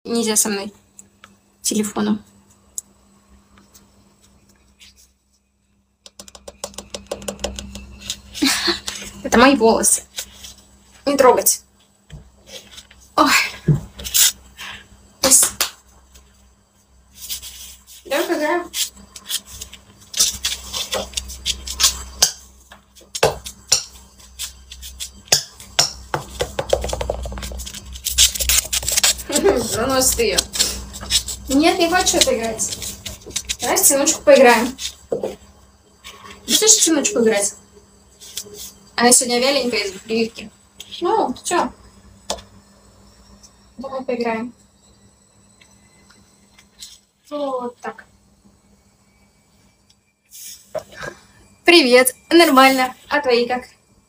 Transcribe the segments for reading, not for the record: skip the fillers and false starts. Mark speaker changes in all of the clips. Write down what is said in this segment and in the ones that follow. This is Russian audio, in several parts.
Speaker 1: нельзя со мной телефоном. Это мои волосы. Не трогать. Ой. Давай поиграем. Заносит ее. Нет, не хочу отыграть. Давай в стеночку поиграем. Будешь в стеночку играть? Она сегодня вяленькая из прививки. Ну, ты чё? Давай поиграем. Вот так. Привет. Нормально. А твои как?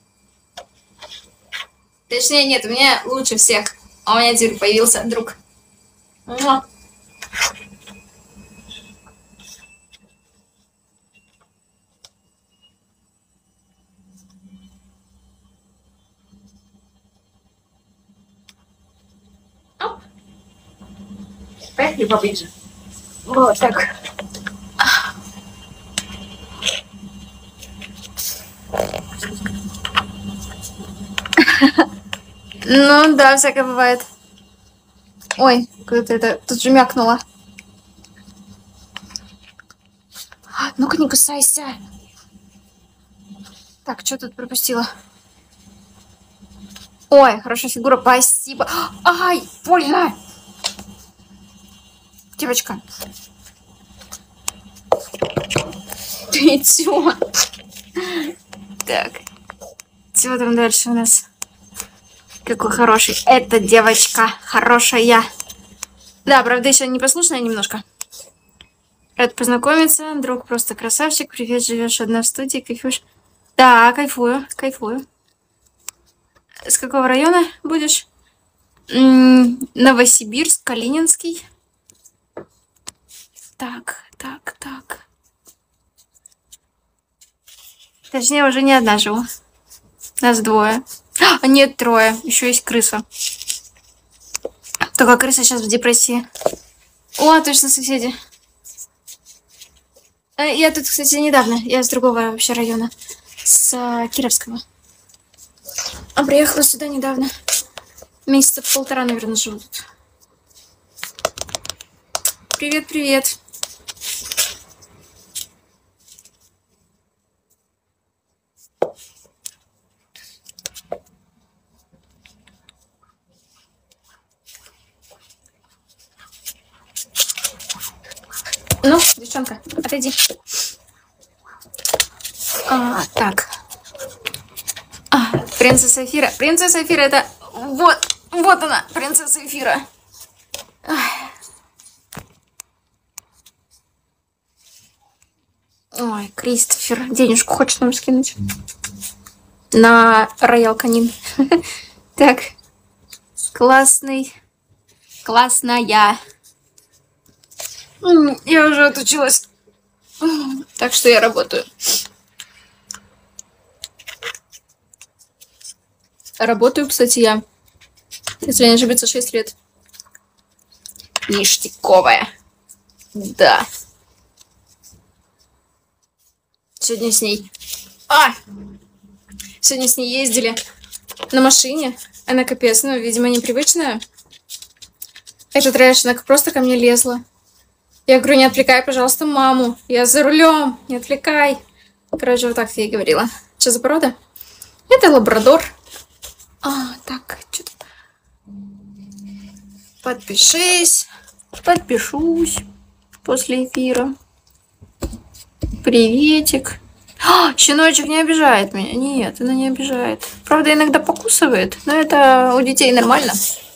Speaker 1: Точнее, нет, у меня лучше всех. А у меня теперь появился друг. Муа. Оп. Поехали поближе. Вот так. Ну да, всякое бывает. Ой, куда-то это тут же мякнуло. Ну-ка, не кусайся. Так, что тут пропустила? Ой, хорошая фигура, спасибо. Ай, больно. Девочка. Ты чё? Так. Чего там дальше у нас? Какой хороший. Это девочка хорошая. Да, правда, еще непослушная немножко. Рад познакомиться. Друг просто красавчик. Привет, живешь одна в студии, кайфуешь? Да, кайфую, кайфую. С какого района будешь? Новосибирск, Калининский. Так. Точнее, уже не одна живу. Нас двое. А, нет, трое. Еще есть крыса. Только крыса сейчас в депрессии. О, точно, соседи. Я тут, кстати, недавно. Я с другого вообще района. С Кировского. А приехала сюда недавно. Месяца полтора, наверное, живу тут. Привет, привет. Ну, девчонка, отойди. Так. Принцесса Эфира. Принцесса Эфира это... Вот она, принцесса Эфира. Ой, Кристофер. Денежку хочет нам скинуть. На Роял Канин. Так. Классный. Классная. Я уже отучилась. Так что я работаю. Работаю, кстати, я. Если не ошибиться, 6 лет. Ништяковая. Да. Сегодня с ней... Сегодня с ней ездили на машине. Она капец, ну, видимо, непривычная. Эта трэш, она просто ко мне лезла. Я говорю, не отвлекай, пожалуйста, маму. Я за рулем, не отвлекай. Короче, вот так я ей говорила. Что за порода? Это лабрадор. Так, что-то... Подпишись. Подпишусь после эфира. Приветик. Щеночек не обижает меня. Нет, она не обижает. Правда, иногда покусывает, но это у детей нормально.